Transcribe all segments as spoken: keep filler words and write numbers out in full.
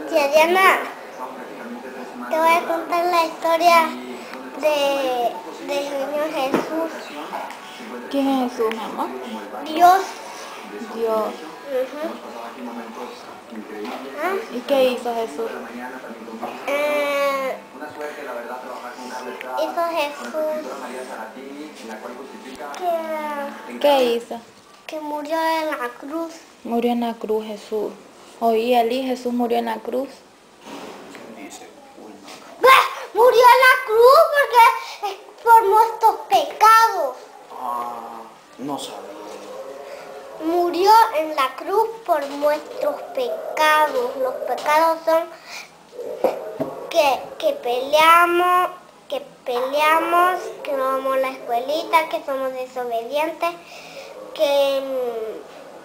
Tía Diana, te voy a contar la historia de, del niño Jesús. ¿Quién es Jesús, mi amor? Dios. Dios. Uh-huh. ¿Ah? ¿Y qué hizo Jesús? Eh, hizo Jesús que, ¿Qué hizo? que murió en la cruz. Murió en la cruz Jesús. Oí, Eli, Jesús murió en la cruz. Murió en la cruz porque es por nuestros pecados. Ah, no sabía. Murió en la cruz por nuestros pecados. Los pecados son que, que peleamos, que peleamos, que no vamos a la escuelita, que somos desobedientes, que,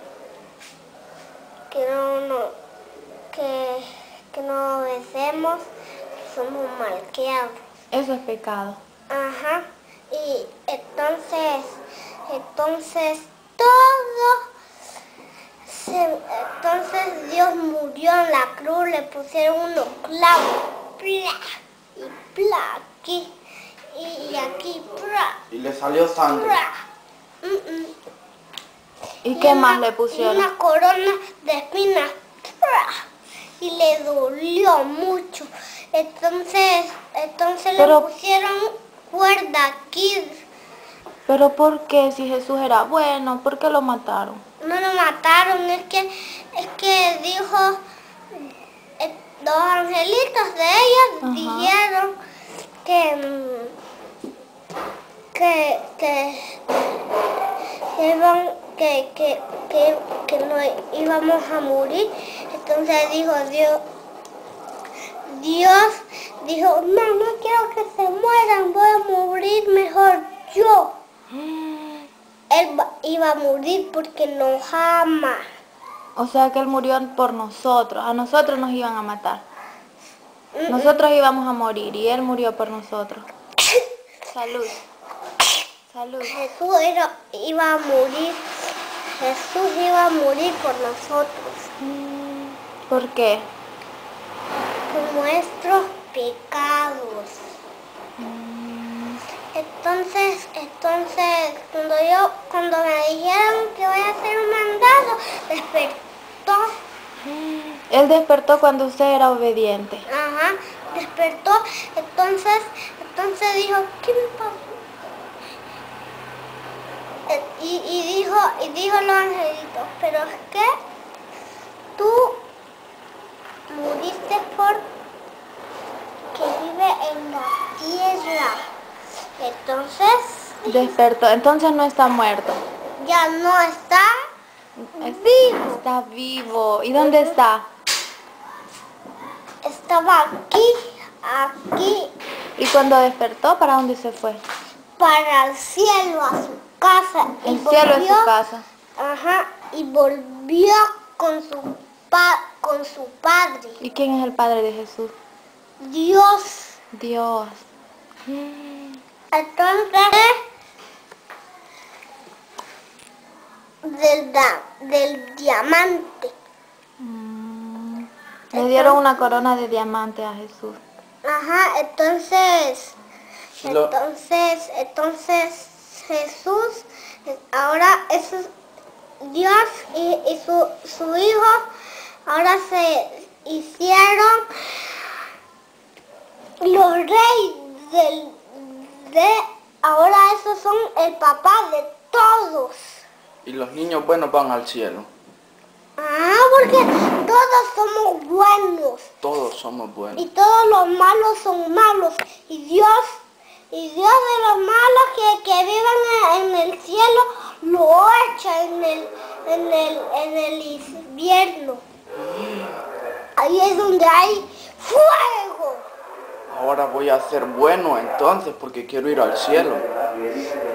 que no, no que, que no obedecemos, que somos malcriados. Eso es pecado. Ajá. Y entonces, entonces todo, se, entonces Dios murió en la cruz, le pusieron unos clavos, ¡plá! Y ¡plá! Aquí, y aquí, ¡plá! Y le salió sangre. ¡plá! Mm, mm. ¿Y, Y qué una, más le pusieron? Una corona de espinas, ¡plá! Y le dolió mucho. Entonces, entonces Pero, le pusieron cuerda aquí. ¿Pero por qué? Si Jesús era bueno, ¿por qué lo mataron? No lo mataron, es que, es que dijo, eh, los angelitos de ella Ajá. dijeron que, mm, que, que, que, iban, que, que, que, que no íbamos a morir. Entonces dijo Dios, Dios dijo, no, no quiero que se mueran, voy a morir mejor yo. Él va, iba a morir porque nos ama. O sea que Él murió por nosotros. A nosotros nos iban a matar. Nosotros íbamos a morir y Él murió por nosotros. Salud. Salud. Jesús era, iba a morir. Jesús iba a morir por nosotros. ¿Por qué? Por nuestros pecados. Entonces, entonces, cuando yo, cuando me dijeron que voy a hacer un mandado, despertó. Él despertó cuando usted era obediente. Ajá, despertó. Entonces, entonces dijo, ¿qué me pasó? Eh, Y, y dijo, y dijo los angelitos, pero es que tú muriste por que vive en la tierra. Entonces, Despertó. Entonces no está muerto. ya no está Es- vivo. Está vivo. ¿Y dónde está? Estaba aquí, aquí, ¿Y cuando despertó, para dónde se fue? para el cielo, a su casa. Y El cielo es su volvió- casa. Ajá, y volvió con su, pa, con su padre. ¿Y quién es el Padre de Jesús? Dios. Dios. Entonces, del, da- del diamante. Le dieron una corona de diamante a Jesús. Ajá, entonces, Lo- entonces, entonces Jesús, ahora eso es Dios y, y su, su hijo, ahora se hicieron los reyes del, de, ahora esos son el papá de todos. Y los niños buenos van al cielo. Ah, porque todos somos buenos. Todos somos buenos. Y todos los malos son malos. Y Dios, y Dios de los malos que, que viven en el cielo, lo echa en el, en el, en el invierno. Ahí es donde hay fuego. Ahora voy a ser bueno entonces porque quiero ir al cielo.